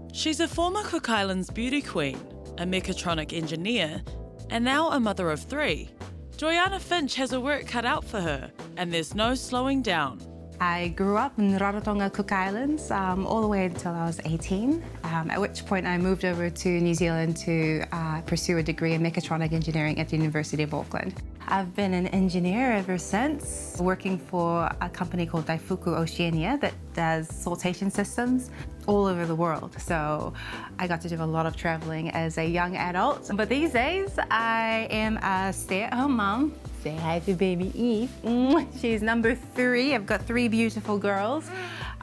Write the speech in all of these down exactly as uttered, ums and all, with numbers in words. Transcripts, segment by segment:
She's a former Cook Islands beauty queen, a mechatronic engineer, and now a mother of three. Joyana Finch has her work cut out for her, and there's no slowing down. I grew up in Rarotonga, Cook Islands, um, all the way until I was eighteen, um, at which point I moved over to New Zealand to uh, pursue a degree in mechatronic engineering at the University of Auckland. I've been an engineer ever since, working for a company called Daifuku Oceania that does sortation systems all over the world. So I got to do a lot of traveling as a young adult. But these days, I am a stay-at-home mom. Say hi to baby Eve. She's number three. I've got three beautiful girls.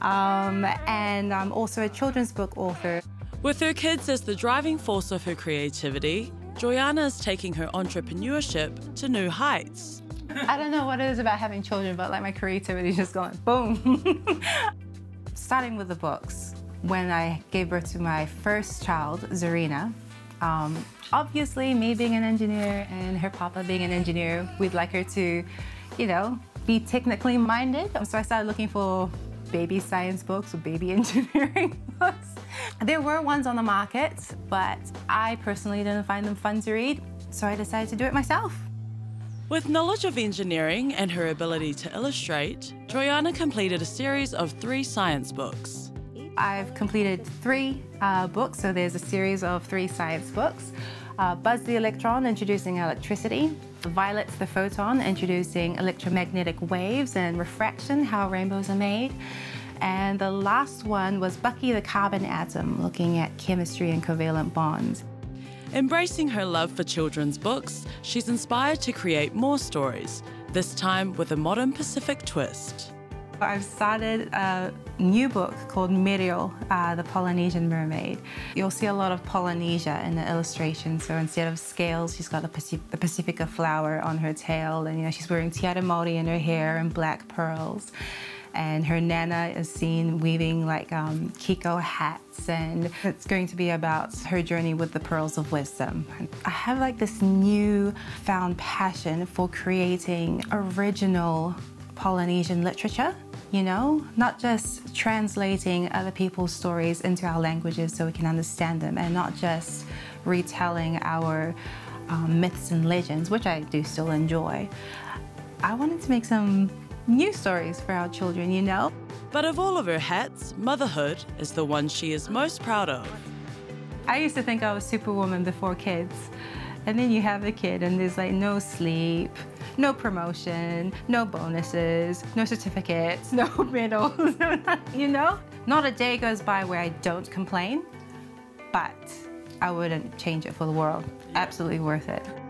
Um, and I'm also a children's book author. With her kids as the driving force of her creativity, Joyana is taking her entrepreneurship to new heights. I don't know what it is about having children, but like my creativity is just going boom. Starting with the books. When I gave birth to my first child, Zarina, um, obviously me being an engineer and her papa being an engineer, we'd like her to, you know, be technically minded. So I started looking for baby science books or baby engineering books. There were ones on the market, but I personally didn't find them fun to read, so I decided to do it myself. With knowledge of engineering and her ability to illustrate, Joyana completed a series of three science books. I've completed three uh, books, so there's a series of three science books. Uh, Buzz the Electron, introducing electricity. Violet the Photon, introducing electromagnetic waves and refraction, how rainbows are made. And the last one was Bucky the Carbon Atom, looking at chemistry and covalent bonds. Embracing her love for children's books, she's inspired to create more stories, this time with a modern Pacific twist. I've started a new book called Muriel, uh, the Polynesian Mermaid. You'll see a lot of Polynesia in the illustration, so instead of scales, she's got the, Pacif the Pasifika flower on her tail, and you know she's wearing tiara maori in her hair and black pearls. And her nana is seen weaving like um, kiko hats, and it's going to be about her journey with the pearls of wisdom. I have like this new found passion for creating original Polynesian literature, you know, not just translating other people's stories into our languages so we can understand them, and not just retelling our um, myths and legends, which I do still enjoy. I wanted to make some new stories for our children, you know? But of all of her hats, motherhood is the one she is most proud of. I used to think I was superwoman before kids. And then you have a kid and there's like no sleep, no promotion, no bonuses, no certificates, no medals, you know? Not a day goes by where I don't complain, but I wouldn't change it for the world. Absolutely worth it.